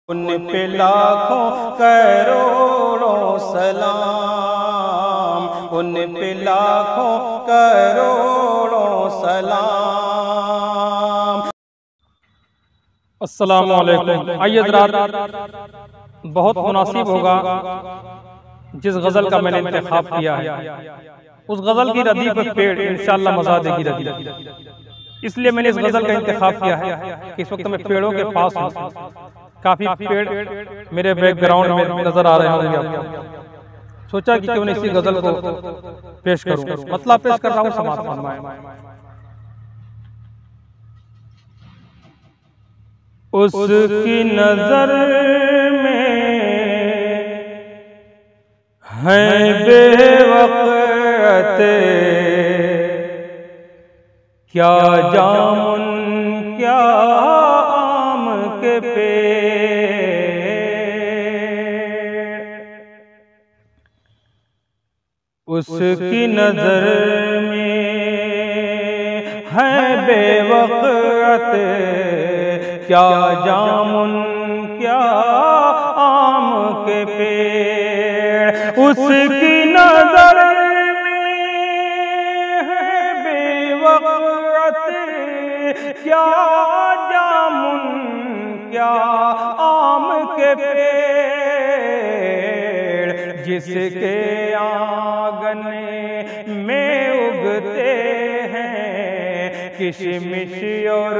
ان پہ لاکھوں کروڑوں سلام، ان پہ لاکھوں کروڑوں سلام۔ السلام علیکم۔ آئیے حضرات، بہت مناسب ہوگا جس غزل کا میں نے انتخاب کیا ہے، اس غزل کی ردیف پر پیڑ انشاءاللہ مزہ دے گی ردیف۔ اس لیے میں نے اس غزل کا انتخاب کیا ہے کہ اس وقت میں پیڑوں کے پاس ہوں، کافی پیڑ میرے بیک گراؤنڈ میں نظر آ رہے ہوں گے آپ کو۔ سوچا کہ کیوں نہیں اسی غزل کو پیش کروں، مطلب پیش کر رہا ہوں، سماعت فرمائیں۔ اس کی نظر میں ہے بے وقت کیا جامن کیا آم کے پیڑ، اس کی نظر میں ہے بے وقت کیا جامن کیا آم کے پیڑ، اس کی نظر میں ہے بے وقت کیا جامن کیا آم کے پیڑ، جس کے آنگن میں اگتے ہیں کشمش اور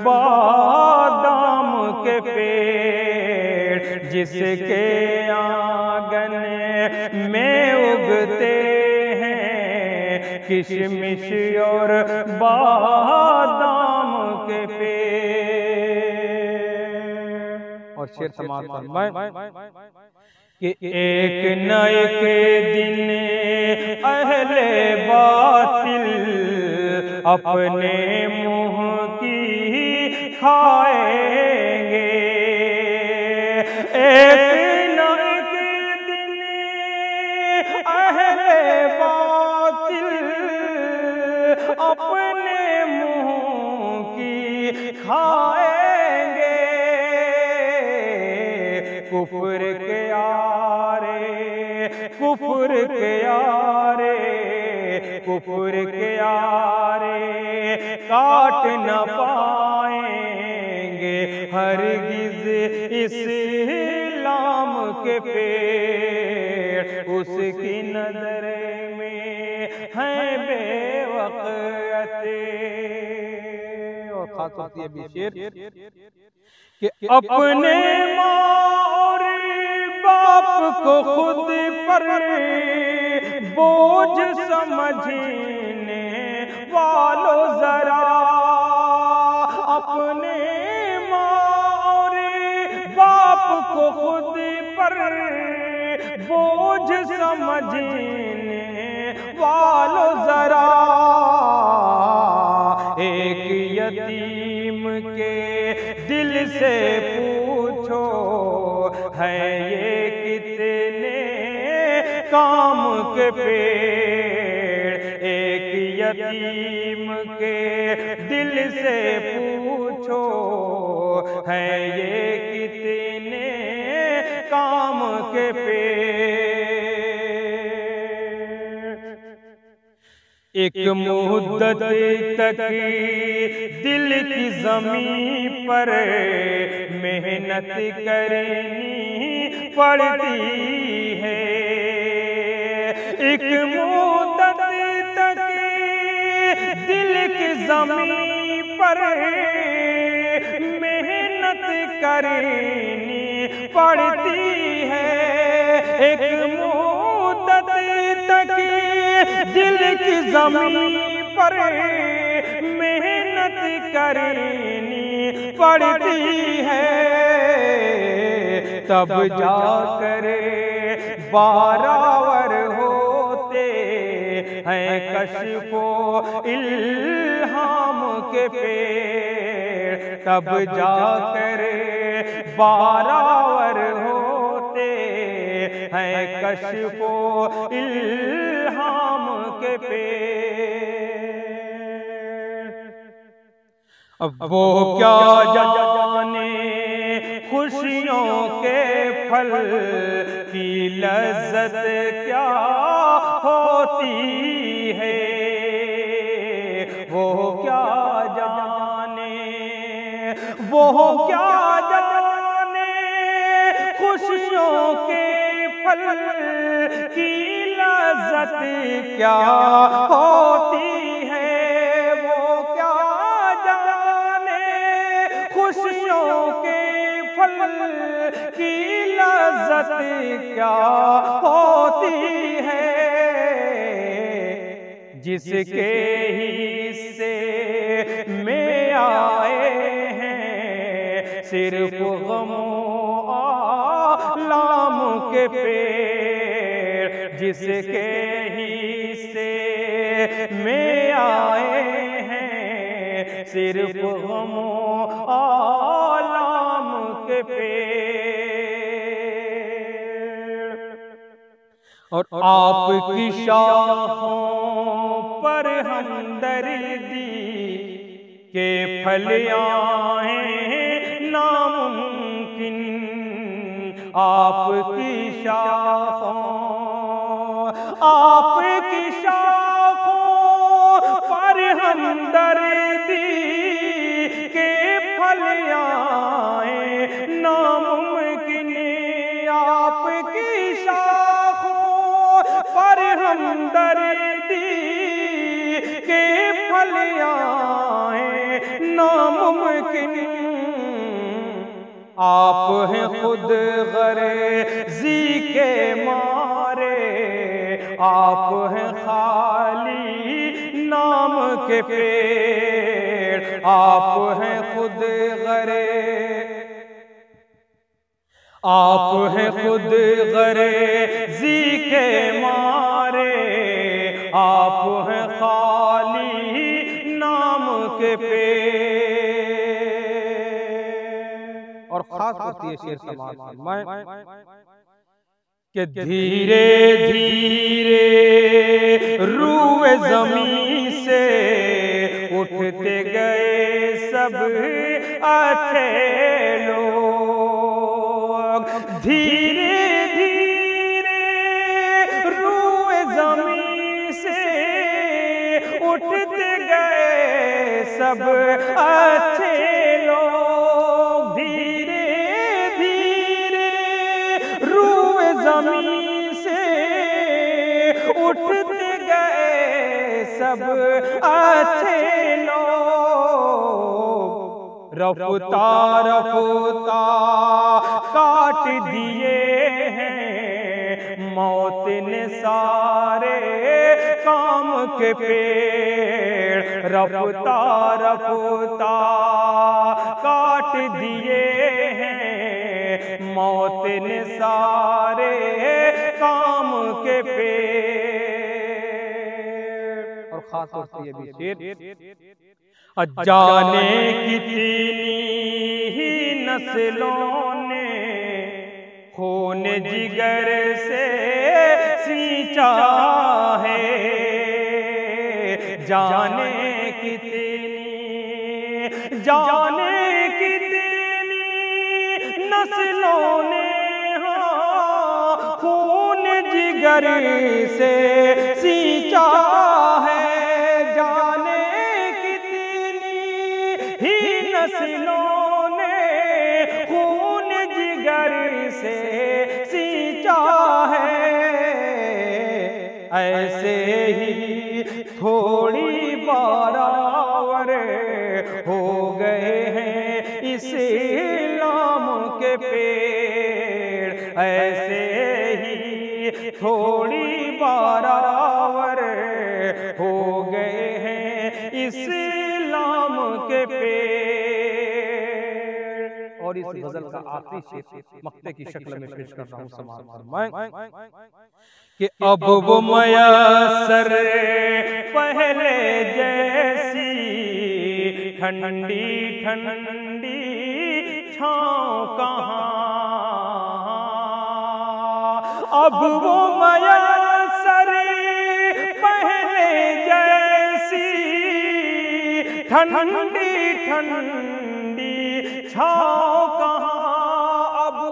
بادام کے پیڑ، جس کے آنگن میں اگتے ہیں کشمش اور بادام کے پیڑ۔ اور شعر سماعت فرمائیں کہ ایک نہ ایک دن اہل باطل اپنے منہ کی کھائیں گے، ایک نہ ایک دن اہل باطل اپنے منہ کی کھائیں گے، کفر کے آرے کفر کے آرے کفر کے آرے کاٹ نہ پائیں گے ہرگز اسلام کے پیڑ، اس کی نظر میں ہے بے وقت۔ اور خاص بات یہ بھی شعر کہ اپنے ماں اور باپ کو خود پر بوجھ سمجھنے والو ذرا، اپنے ماں اور باپ کو خود پر بوجھ سمجھنے والو ذرا، ایک یتیم کے دل سے پوچھو ہے یہ کتنے کام کے پیڑ، ایک یتیم کے دل سے پوچھو ہے یہ کتنے کام کے پیڑ۔ ایک مدت تک دل کی زمین پر محنت کرنی پڑتی ہے، ایک مدت تک دل کی زمین پر محنت کرنی پڑتی ہے، ایک مدت تک دل کی زمین پر محنت کرنی پڑتی ہے، تب جا کر بارآور ہوتے ہیں کشف و الہام کے پیڑ، تب جا کر بارآور ہوتے ہیں کشف و الہام کے پیڑ۔ اب وہ کیا جانے خوشی خوشیوں کے پھل کی لذت کیا ہوتی ہے وہ کیا جانے، وہ کیا جانے خوشیوں کے پھل کی لذت کیا ہوتی ہے، وہ کیا جانے خوشیوں کے پھل کی لذت کیا ہوتی ہے، جس کے حصے میں آئے ہیں صرف غم و آلام کے پیڑ، جس کے حصے میں آئے ہیں صرف غم و آلام کے پیڑ، اور آپ کی شاخوں پر ہمدردی کے پھل آئیں ناممکن، آپ کی شاخوں پر ہمدردی کے پھل آئیں ناممکن، آپ کی شاخوں پر ہمدردی کے پھل آئیں ناممکن، آپ ہیں خود غرضی کے مارے، آپ ہیں خالی نام کے پیڑ، آپ ہیں خود غرضی کے مارے، آپ ہیں خالی نام کے پیڑ، اور خاص ہوتی ہے شعر سماعت فرمائیں کہ دھیرے دھیرے روئے زمین سے اٹھتے گئے سب اچھے لوگ، دھیرے دھیرے روئے زمین سے اٹھتے گئے سب اچھے لوگ، دھیرے دھیرے روئے زمین سے اٹھتے گئے سب اچھے لوگ، رفتہ رفتہ کاٹ دیے ہیں موت نے سارے کام کے پیڑ، رفتہ رفتہ کاٹ دیے ہیں موت نے سارے کام کے پیڑ، اور خاص طور سے یہ بھی شعر، جانے کتنی ہی نسلوں نے خون جگر سے سینچا ہے، جانے کتنی نسلوں نے خون جگر سے سینچا ہے، نسلوں نے خون جگر سے سینچا ہے، ایسے ہی تھوڑی بارآور ہو گئے ہیں اسلام کے پیڑ، ایسے ہی تھوڑی بارآور ہو گئے ہیں اسلام کے پیڑ، اور اس غزل کا آخری شعر مقطع کی شکل میں پیش کر رہا ہوں، سماعت فرمائیں کہ اب وہ میسر پہلے جیسی ٹھنڈی ٹھنڈی چھاؤں کہاں، اب وہ میسر پہلے جیسی ٹھنڈی ٹھنڈی چھاؤں کہاں، اب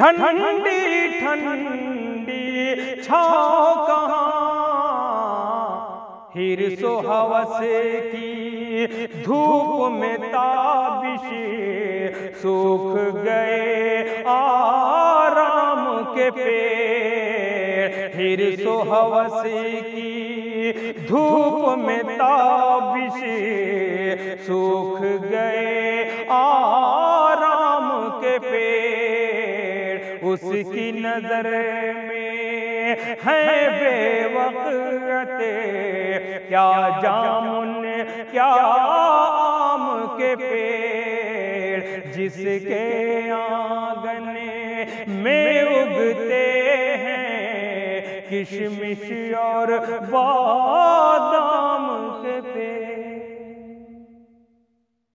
ٹھنڈی ٹھنڈی چھاؤں کہاں، حرص و ہوس کی دھوپ میں تابش سوکھ گئے آرام کے پیڑ، حرص و ہوس کی دھوپ میں تابش سوکھ گئے آرام کے پیڑ، اس کی نظر میں ہے بے وقت کیا جامن کیا آم کے پیڑ، جس کے آنگن میں اگتے ہیں کشمش اور بادام